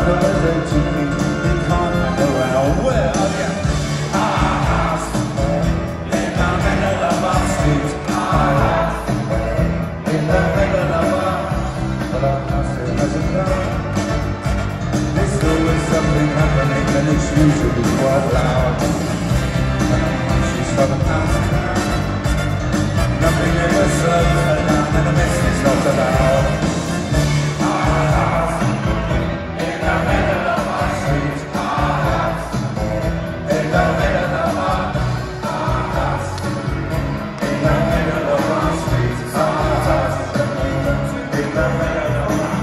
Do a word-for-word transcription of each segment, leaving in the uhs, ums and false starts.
the weather to me, you can't hang around. Well, yeah. Ah, in the middle of our street. Ah, in the middle of our, but our house still hasn't gone. There's always something happening and it's usually quite loud. And she's from the house. Nothing ever slows her down and the mess is not allowed. In the middle of our street. In the middle of our house. In the middle of our street. In the middle of our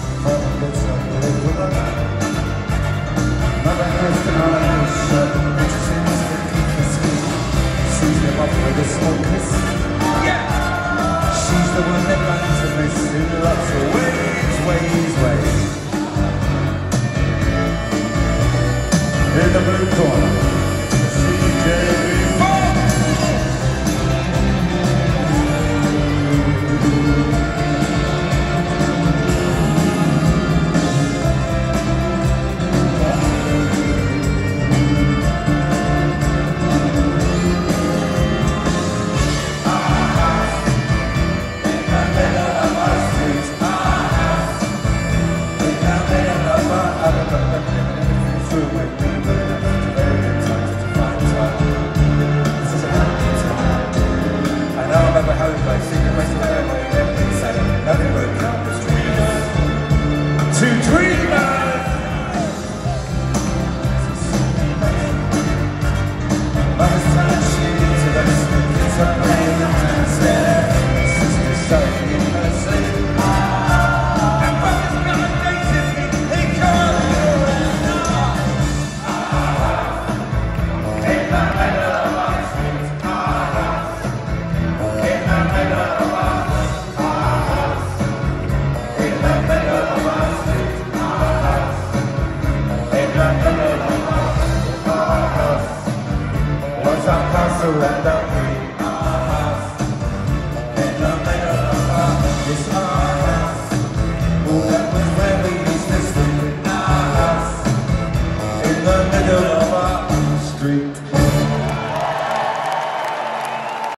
Mother has an eye shut, which seems to keep the skin. Sees them up with a small kiss. She's the one that runs a mess in lots of ways, ways, ways. In the blue corner, C J B four. To dreamers, mother's time she to the it's a pain and stare. Sister's soaking in her sleep. And brother's got a date to me. He can't do it now. In the middle of our street. In the middle of our house. In the middle of our street. In the middle of our house. Was our castle and